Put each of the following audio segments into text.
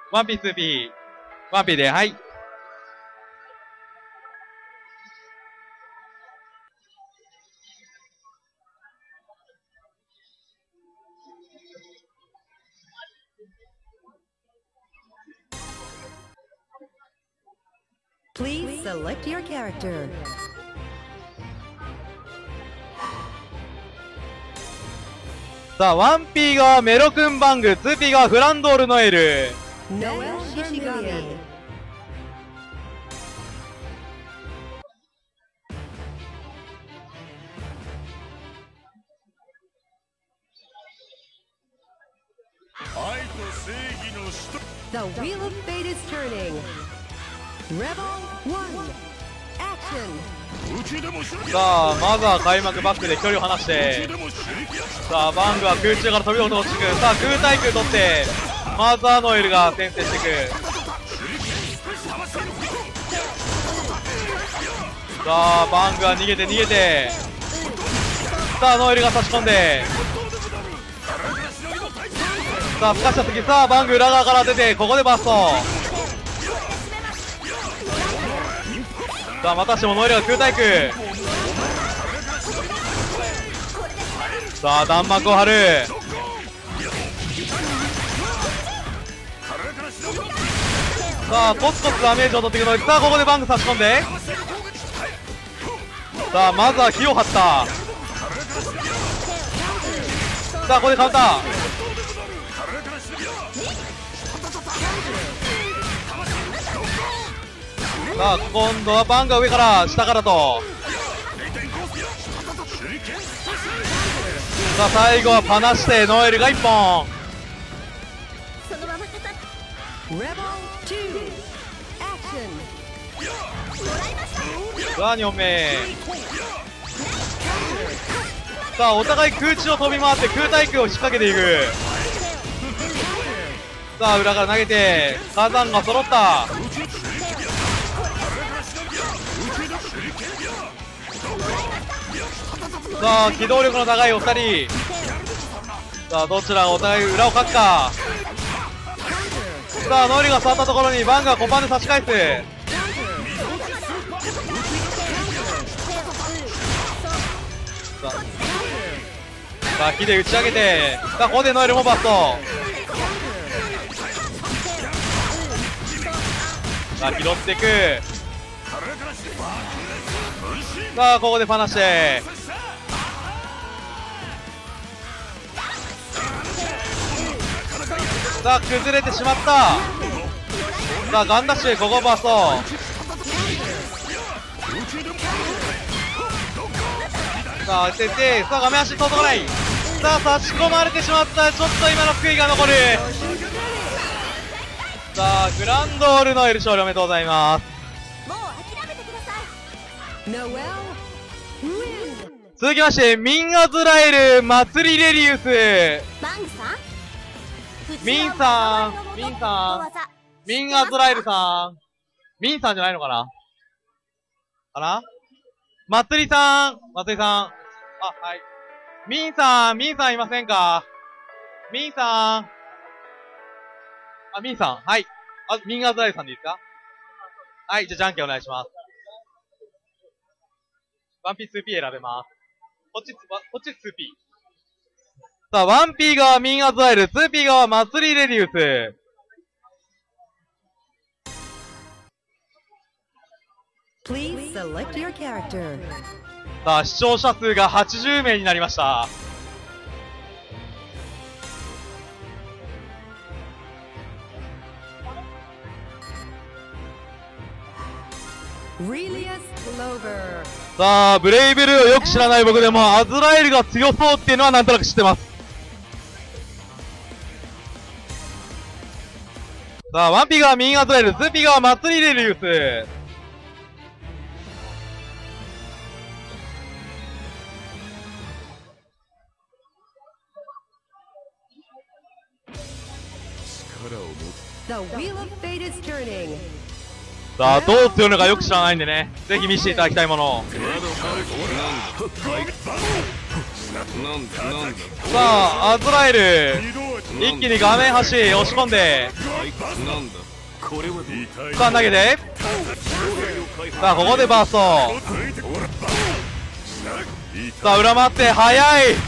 1P、2P。1P で、はい。 Please select your character. さあ、1P がメロクンバング、2P がフランドールノエル。 Noel Shishigami. 愛と正義の使徒 The wheel of fate is turning. Rebel 1. Action. うちでも手裏剣さあ、まずは開幕バックで距離を離しうちて、 でも手裏剣さあ、バングは空中から飛び降りて落ちてくる。さあ、空対空取って、まずはノエルが先制していく。さあ、バングは逃げて逃げて、さあ、ノエルが差し込んで、さあ、すかした時、さあ、バング裏側から出て、ここでバスト。さあ、またしてもノエルが空対空。さあ、弾幕を張る。さあ、コツコツダメージを取っていくので、さあ、ここでバング差し込んで、さあ、まずは火を張った。さあ、ここでカウンター。さあ、今度はバングが上から下からと。さあ、最後はパナしてノエルが1本。 Rebel 2. Action. さあ、2本目。さあ、お互い空中を飛び回って空対空を仕掛けていく。さあ、裏から投げて火山が揃った。さあ、機動力の高いお二人。さあ、どちらがお互い裏をかくか。さあ、ノエルが触ったところにバングがコパンで差し返す。さあ、火で打ち上げて、さあ、ここでノエルもバスト。さあ、拾っていく。さあ、ここでパナして、さあ、崩れてしまった。さあ、ガンダッシュ、ここバスト。さあ、当てて、さあ、画面足届かない。さあ、差し込まれてしまった。ちょっと今の悔いが残る。さあ、グランドールノエル勝利おめでとうございます。 もう諦めてください。 Noel win. 続きまして、ミンアズラエル祭りレリウス。 バングさん、 ミンさん、ミンさん、ミンアズラエルさん。ミンさんじゃないのかなかな、まつりさん、まつりさん。あ、はい。ミンさん、ミンさんいませんか？ミンさん。あ、ミンさん。はい。あ、ミンアズラエルさんでいいですか？はい、じゃあじゃんけんお願いします。1P、2P 選べます。こっち 2P。さあ、1P 側ミンアズラエル、2P 側祭りレディウス。 Please select your character. さあ、視聴者数が80名になりました。 Relius Clover. さあ、ブレイブルーをよく知らない僕でも、アズラエルが強そうっていうのはなんとなく知ってます。さあ、1P がミンアズラエル、2P が祭りレディウス。 The wheel of fate is turning. さあ、どう強いのかよく知らないんでね、ぜひ見せていただきたいものを。さあ、アズラエル。 一気に画面端押し込んで、 なんだこれはさあ投げて、さあここでバースト、さあ裏回って速い、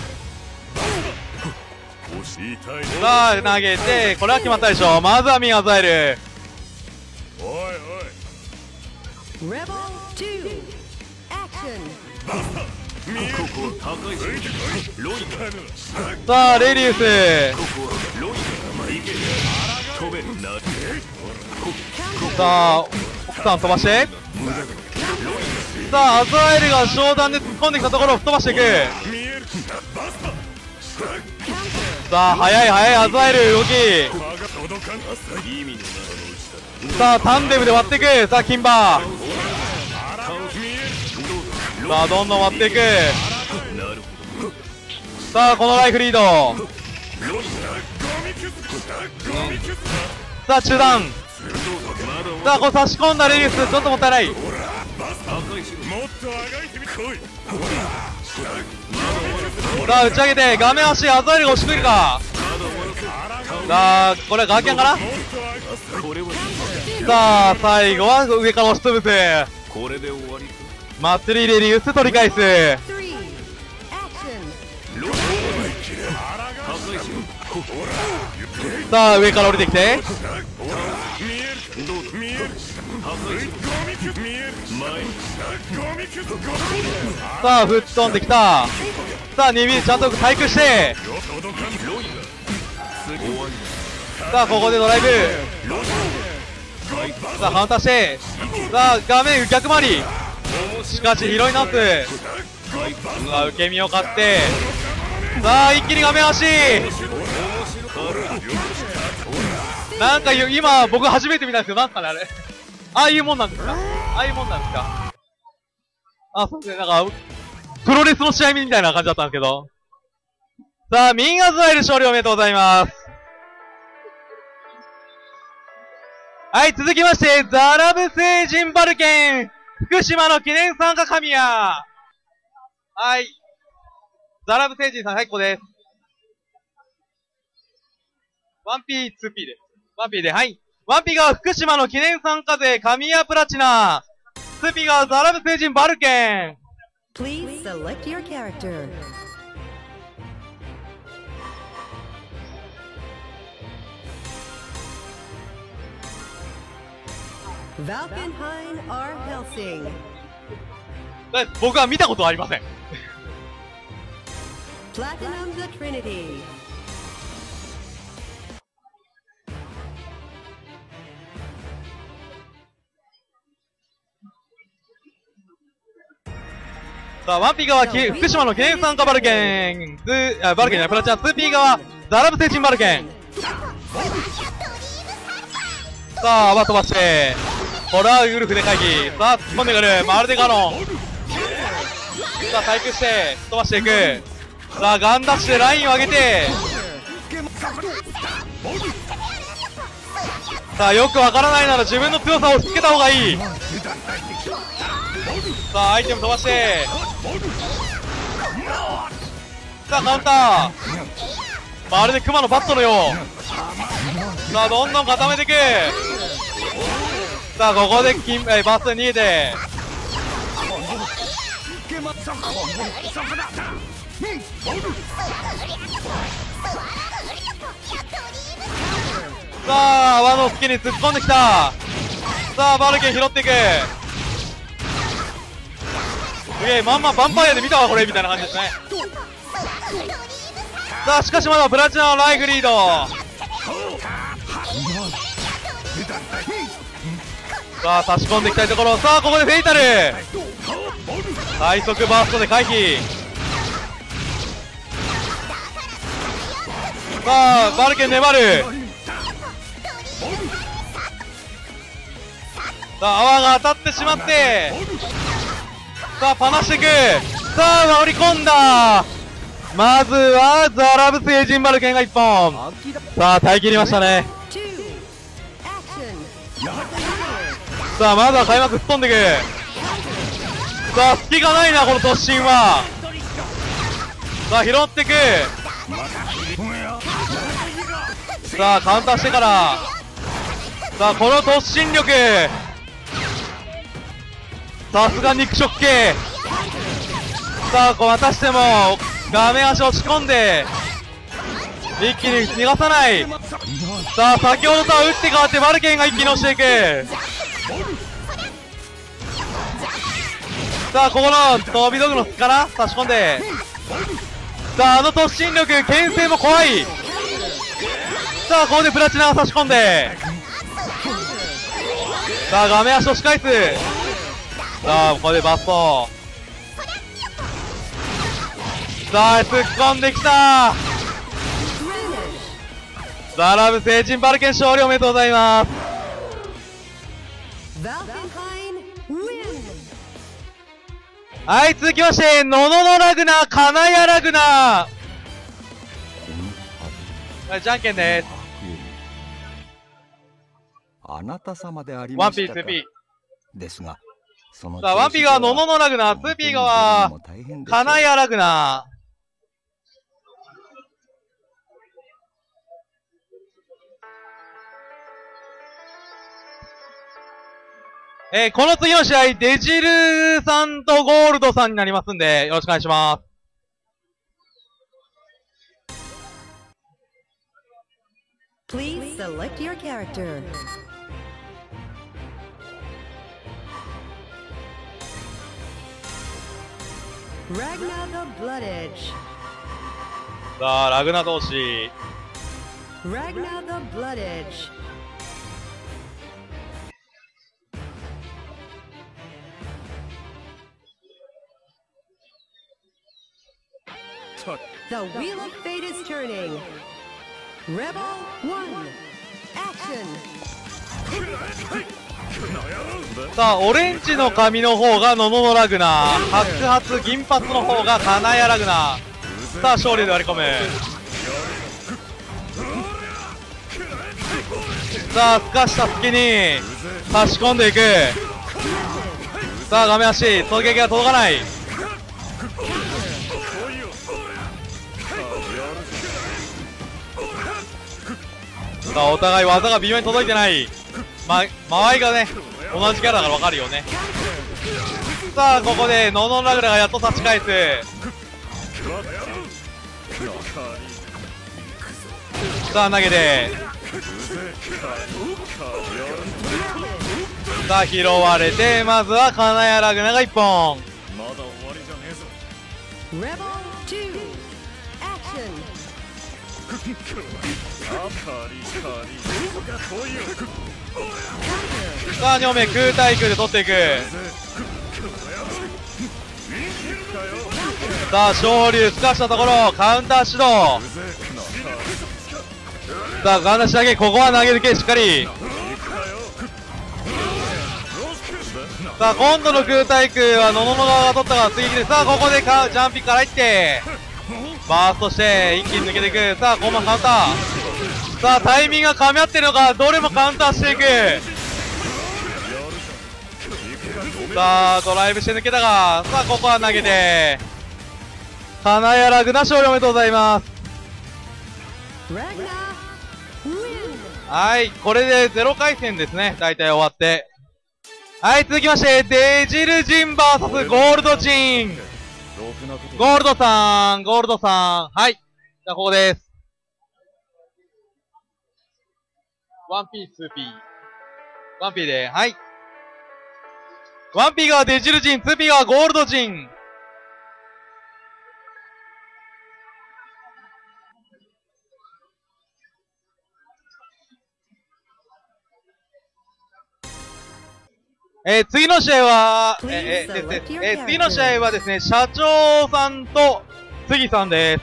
さあ投げて、これは決まったでしょ。まずはミンアザエル。 おいおい Rebel 2 Action ここは高いぞロイガさあレディウス、 ここはロイガ行け飛べなさあ奥さん飛ばして、さあアザエルが商談で突っ込んできたところを吹っ飛ばしていく。 見えるバスタさあ速い速いアザエル動き、 場が届かん意味のさあタンデムで割っていく。さあキンバー、さあどんどん割っていく。 なるほどさあこのライフリード、さあ中段、さあこう差し込んだレディウス、ちょっともったいない。 もっとあがいてみこいさあ打ち上げて画面端アザエルが押してくるか。さあこれはガーキャンかな。 これはさあ最後は上から押しつぶす。 これで終わり祭りレディウス取り返す。 3 Action さあ上から降りてきて、 見える見えるさあ吹っ飛んできた。さあ2ビルちゃんと対空して、さあここでドライブ、さあカウンターして、さあ画面逆回り、しかし拾い直す。さあ受け身を買って、さあ一気に画面端、なんか今僕初めて見たんですけど、なんすかねあれああいうもんなんですか、ああいうもんなんですか。あ、そうですね、なんかプロレスの試合みたいな感じだったんですけど。さあミンアザエル勝利おめでとうございます。はい、続きまして、ザラブ星人バルケン、福島の記念参加神谷。はい。ザラブ星人さん、はい、ここです。1P、2P です。1P で、はい。1P が福島の記念参加勢、神谷プラチナ。2P がザラブ星人バルケン。 Please select your character. Valkenhayn R. Helsing. 僕は見たことはありません。 Platinum the Trinity. さあ、1P 側、福島の記念参加バルケン。バルケンじゃない、プラチナ。2P 側、ザラブ星人バルケン。さあ、泡飛ばして、ホラーウルフで回避。さあ、突っ込んでくる。まるでガロン。さあ、対空して、飛ばしていく。さあ、ガンダッシュでラインを上げて、さあ、よくわからないなら自分の強さをつけた方がいい。さあ、アイテム飛ばして、さあ、カウンター。まるで熊のバットのよう。さあ、どんどん固めていく。さあ、ここでバス逃げて、さあ、泡の隙に突っ込んできた。さあ、バルケン拾っていく。すげえ、まんまヴァンパイアで見たわこれみたいな感じですね。さあ、しかしまだプラチナのライフリード。さあ、差し込んでいきたいところ。さあ、ここでフェイタル。最速バーストで回避。さあ、バルケン粘る。さあ、泡が当たってしまって、さあ、パナしていく。さあ、回り込んだ。まずはザラブ星人バルケンが1本。さあ、耐え切りましたね。さあ、まずは開幕吹っ飛んでいく。さあ、隙がないなこの突進は。さあ、拾っていく。 さあカウンターしてから、さあこの突進力、さすが肉食系。さあこうまたしても画面足を押し込んで一気に逃がさない。さあ先ほどとは打って変わってバルケンが一気に押していく。さあここの飛び道具の力差し込んで、さああの突進力、牽制も怖い。さあここでプラチナを差し込んで、さあ画面足押し返す。さあここでバスト、さあ突っ込んできた。さあラブ聖人バルケン勝利おめでとうございます。はい、続きまして、ノノノラグナ、カナヤラグナ。はい、じゃんけんです。 あなた様でありワンピー、 ましたか。 2P。 ですが、そのさあ、ワンピーがノノノラグナ、2P がは、カナヤラグナ。この次の試合、デジルさんとゴールドさんになりますんで、よろしくお願いします。 Please select your character. Ragnar the Blood Edge. さあ、ラグナ同士。 Ragnar the Blood Edge. The Wheel of Fate is turning. Rebel 1. Action. さあ、オレンジの髪の方がノノノラグナ、白髪銀髪の方がカナヤラグナ。さあ、勝利で割り込む。さあ、すかした隙に差し込んでいく。さあ、画面足、狙撃が届かない。さあ、お互い技が微妙に届いてない。間合いがね、同じキャラだから分かるよね。さあ、ここでノノラグナがやっと立ち返す。さあ、投げて、さあ、拾われて、まずはカナヤラグナが1本。 まだ終わりじゃねえぞ。 Rebel 2. Action. さあ、2本目空対空で取っていく。さあ、昇竜すかしたところカウンター指導。さあ、カウンター仕上げ、ここは投げ抜けしっかり。さあ、今度の空対空はノノノ側が取ったから追撃で、さあここでジャンピングから入ってバーストして一気に抜けていく。さあこのカウンター、さあタイミングが噛み合ってるのか、どれもカウンターしていく。さあドライブして抜けたが、さあここは投げてカナヤラグナ勝利おめでとうございます。 Ragnar win. はい、これで0回戦ですね、大体終わって。はい、続きまして、デジルジン VS ゴールドジン。ゴールドさん、ゴールドさん。はい。じゃあ、ここです。1P、2P。1P で、はい。1P がデジルジン、2P がゴールドジン。次の試合は、次の試合はですね、社長さんと杉さんです。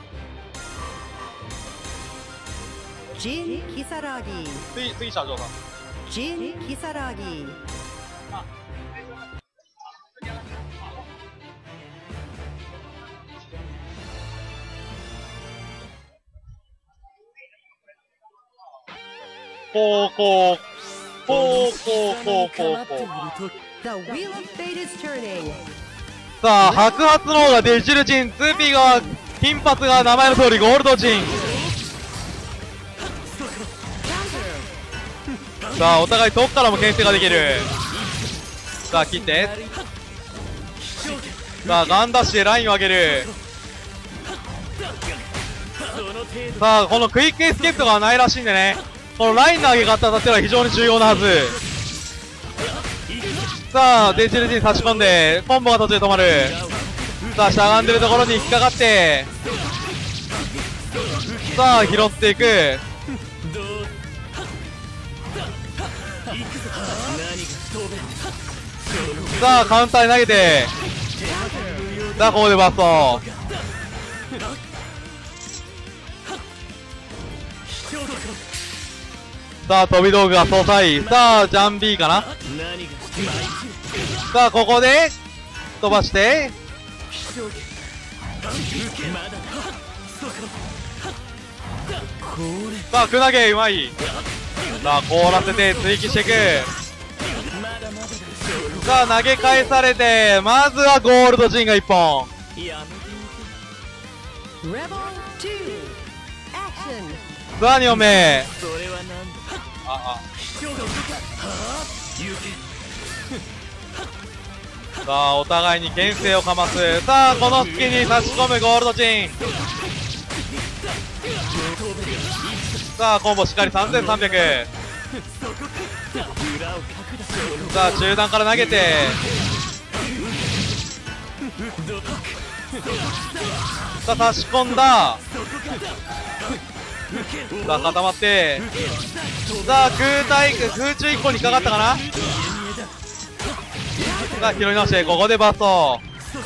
Jin Kisaragi. 次社長さん。 Jin Kisaragi. こう。 The Wheel of Fate is turning. さあ、白髪の方がデジルジン、2P が金髪が名前の通りゴールドジン。 さあお互いどっからも牽制ができる。さあ切って、さあガンダッシュでラインを上げる。さあこのクイックエスケープとかはないらしいんでね、このラインの上げ方だってのは非常に重要なはず。さあ電池ルーティン差し込んでコンボが途中で止まる。さあしゃがんでるところに引っかかって、さあ拾っていく。さあカウンターに投げて、さあここでバスト。さあ飛び道具が操作員。さあジャンビーかな。さあここで飛ばして、さあク投げうまい。さあ凍らせて追撃していく。さあ投げ返されて、まずはゴールドジンが1本。さあ2本目。さあお互いに牽制をかます。さあこの隙に差し込むゴールドジン。さあコンボしっかり3300。さあ中段から投げて、さあ差し込んだ。さあ固まって、さあ空中1個にかかったかな。さあ拾い直して、ここでバスト。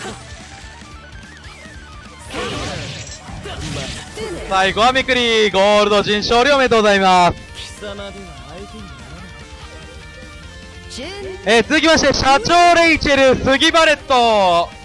最後はめくり、ゴールド陣勝利おめでとうございます。続きまして社長レイチェル杉バレット